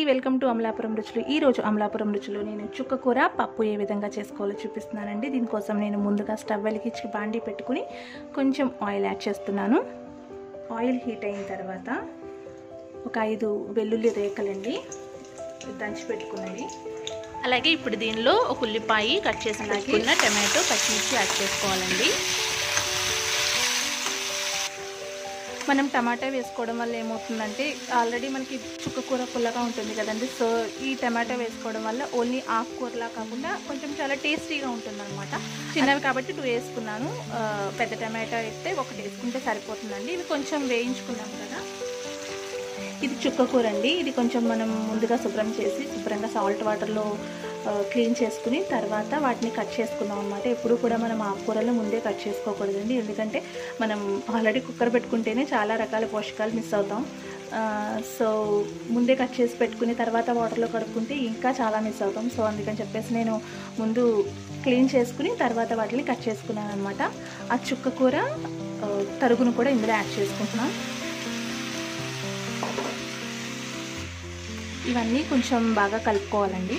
Welcome to Amalapuram రుచులు. ఈ రోజు అమలాపురం రుచులు నేను చుక్క కూర పప్పు ఏ విధంగా చేసుకోవాలో చూపిస్తున్నానండి. దీనికోసం నేను ముందుగా స్టవ్ వెలిగించి బాండీ పెట్టుకుని కొంచెం ఆయిల్ యాడ్ చేస్తున్నాను. ఆయిల్ హీట్ అయిన తర్వాత ఒక 5 వెల్లుల్లి రేఖలండి దంచి పెట్టుకున్నవి, అలాగే ఇప్పుడు దీనిలో ఒక ఉల్లిపాయ కట్ చేసి పెట్టుకున్న టమాటో పచ్చిమిర్చి యాడ్ చేసుకోవాలండి. మనం టమాటా వేసుకోవడం వల్ల ఏమవుతుందంటే ఆల్రెడీ మనకి చుక్క కూర పుల్లగా ఉంటుంది కదండి. సో ఈ టమాటా వేసుకోవడం వల్ల ఓన్లీ ఆకుకూరలా కాకుండా కొంచెం చాలా టేస్టీగా ఉంటుంది అనమాట. చిన్నవి కాబట్టి 2 వేసుకున్నాను. పెద్ద టమాటా అయితే 1 వేసుకుంటే సరిపోతుందండి. ఇవి కొంచెం వేయించుకున్నాం కదా. ఇది చుక్క కూర అండి. ఇది కొంచెం మనం ముందుగా శుభ్రంగా సాల్ట్ వాటర్లో క్లీన్ చేసుకుని తర్వాత వాటిని కట్ చేసుకున్నాం అనమాట. ఎప్పుడు కూడా మనం ఆకుకూరలు ముందే కట్ చేసుకోకూడదండి, ఎందుకంటే మనం ఆల్రెడీ కుక్కర్ పెట్టుకుంటేనే చాలా రకాల పోషకాలు మిస్ అవుతాం. సో ముందే కట్ చేసి పెట్టుకుని తర్వాత వాటర్లో కడుక్కుంటే ఇంకా చాలా మిస్ అవుతాం. సో అందుకని చెప్పేసి నేను ముందు క్లీన్ చేసుకుని తర్వాత వాటిని కట్ చేసుకున్నాను అనమాట. ఆ చుక్క కూర తరుగును కూడా ఇందులో యాడ్ చేసుకుంటున్నాను. ఇవన్నీ కొంచెం బాగా కలుపుకోవాలండి.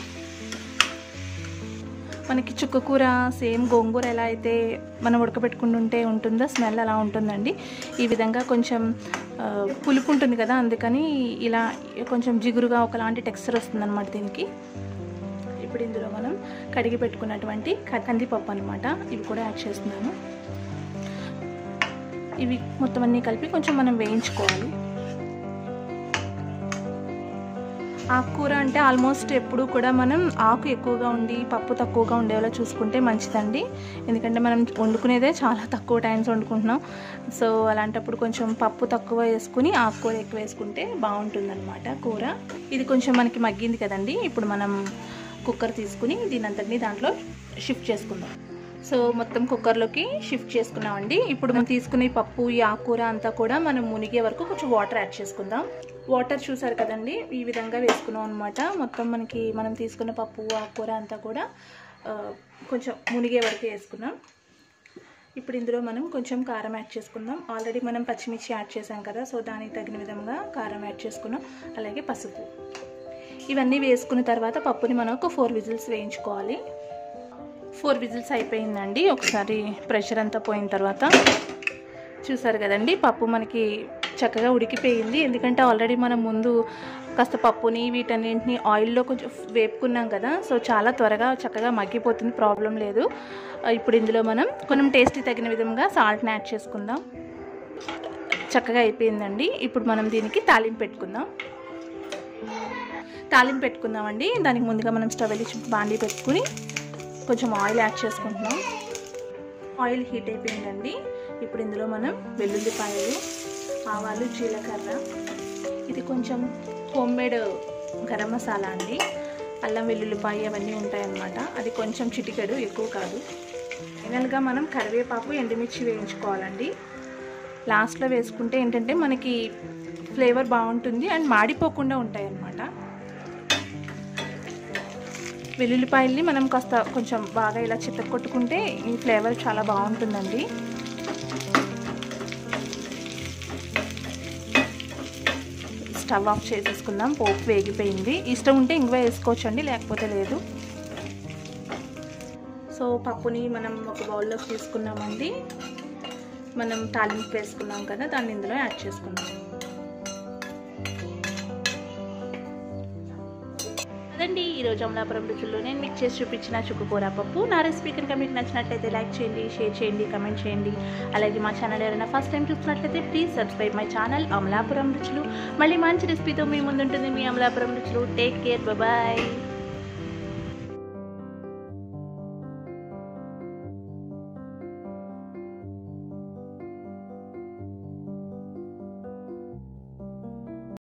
మనకి చుక్క కూర సేమ్ గోంగూర ఎలా అయితే మనం ఉడకబెట్టుకుంటుంటే ఉంటుందో స్మెల్ అలా ఉంటుందండి. ఈ విధంగా కొంచెం పులుపు ఉంటుంది కదా, అందుకని ఇలా కొంచెం జిగురుగా ఒకలాంటి టెక్స్చర్ వస్తుందన్నమాట దీనికి. ఇప్పుడు ఇందులో మనం కడిగి పెట్టుకున్నటువంటి కందిపప్పు అనమాట, ఇవి కూడా యాడ్ చేస్తున్నాను. ఇవి మొత్తం అన్నీ కలిపి కొంచెం మనం వేయించుకోవాలి. ఆకుకూర అంటే ఆల్మోస్ట్ ఎప్పుడు కూడా మనం ఆకు ఎక్కువగా ఉండి పప్పు తక్కువగా ఉండేలా చూసుకుంటే మంచిదండి, ఎందుకంటే మనం వండుకునేదే చాలా తక్కువ టైమ్స్ వండుకుంటున్నాం. సో అలాంటప్పుడు కొంచెం పప్పు తక్కువ వేసుకుని ఆకుకూర ఎక్కువ వేసుకుంటే బాగుంటుందన్నమాట కూర. ఇది కొంచెం మనకి మగ్గింది కదండి. ఇప్పుడు మనం కుక్కర్ తీసుకుని దీనంతటినీ దాంట్లో షిఫ్ట్ చేసుకుందాం. సో మొత్తం కుక్కర్లోకి షిఫ్ట్ చేసుకున్నామండి. ఇప్పుడు మనం తీసుకునే పప్పు ఈ ఆకుకూర అంతా కూడా మనం మునిగే వరకు కొంచెం వాటర్ యాడ్ చేసుకుందాం. వాటర్ చూసారు కదండి, ఈ విధంగా వేసుకున్నాం అనమాట. మొత్తం మనం తీసుకున్న పప్పు ఆకుకూర అంతా కూడా కొంచెం మునిగే వరకు వేసుకున్నాం. ఇప్పుడు ఇందులో మనం కొంచెం కారం యాడ్ చేసుకుందాం. ఆల్రెడీ మనం పచ్చిమిర్చి యాడ్ చేసాం కదా, సో దానికి తగిన విధంగా కారం యాడ్ చేసుకున్నాం, అలాగే పసుపు. ఇవన్నీ వేసుకున్న తర్వాత పప్పుని మనం ఒక 4 విజిల్స్ వేయించుకోవాలి. 4 విజిల్స్ అయిపోయిందండి. ఒకసారి ప్రెషర్ అంతా పోయిన తర్వాత చూసారు కదండి, పప్పు మనకి చక్కగా ఉడికిపోయింది. ఎందుకంటే ఆల్రెడీ మనం ముందు కాస్త పప్పుని వీటన్నింటిని ఆయిల్లో కొంచెం వేపుకున్నాం కదా, సో చాలా త్వరగా చక్కగా మగ్గిపోతుంది, ప్రాబ్లం లేదు. ఇప్పుడు ఇందులో మనం టేస్ట్కి తగిన విధంగా సాల్ట్ని యాడ్ చేసుకుందాం. చక్కగా అయిపోయిందండి. ఇప్పుడు మనం దీనికి తాలింపు పెట్టుకుందామండి. దానికి ముందుగా మనం స్టవ్ వెలిగించి బాండీ పెట్టుకుని కొంచెం ఆయిల్ యాడ్ చేసుకుంటున్నాం. ఆయిల్ హీట్ అయిపోయిందండి. ఇప్పుడు ఇందులో మనం వెల్లుల్లిపాయలు, ఆవాలు, జీలకర్ర, ఇది కొంచెం హోమ్మేడ్ గరం మసాలా అండి, అల్లం వెల్లుల్లిపాయ అవన్నీ ఉంటాయన్నమాట. అది కొంచెం చిటికెడు, ఎక్కువ కాదు. ఫైనల్గా మనం కరివేపాకు, ఎండుమిర్చి వేయించుకోవాలండి. లాస్ట్లో వేసుకుంటే ఏంటంటే మనకి ఫ్లేవర్ బాగుంటుంది అండ్ మాడిపోకుండా ఉంటాయి అన్నమాట. వెల్లుల్లిపాయల్ని మనం కొంచెం బాగా ఇలా చితక్కొట్టుకుంటే ఈ ఫ్లేవర్ చాలా బాగుంటుందండి. స్టవ్ ఆఫ్ చేసేసుకుందాం. పోపు వేగిపోయింది. ఇష్టం ఉంటే ఇంగువ వేసుకోవచ్చండి, లేకపోతే లేదు. సో పప్పుని మనం ఒక బౌల్లోకి తీసుకున్నామండి. మనం తాలింపు వేసుకున్నాం కదా, దాన్ని ఇందులో యాడ్ చేసుకుందాం. అదండి ఈరోజు అమలాపురం రుచుల్లో నేను మీకు చేసి చూపించిన చుక్క కూర పప్పు. నా రెసిపీ కనుక మీకు నచ్చినట్లయితే లైక్ చేయండి, షేర్ చేయండి, కమెంట్ చేయండి. అలాగే మా ఛానల్ ఎవరైనా ఫస్ట్ టైం చూస్తున్నట్లయితే please subscribe my channel Amalapuram రుచులు. మళ్ళీ మంచి రెసిపీతో మీ ముందుంటుంది మీ అమలాపురం రుచులు. Take care, bye.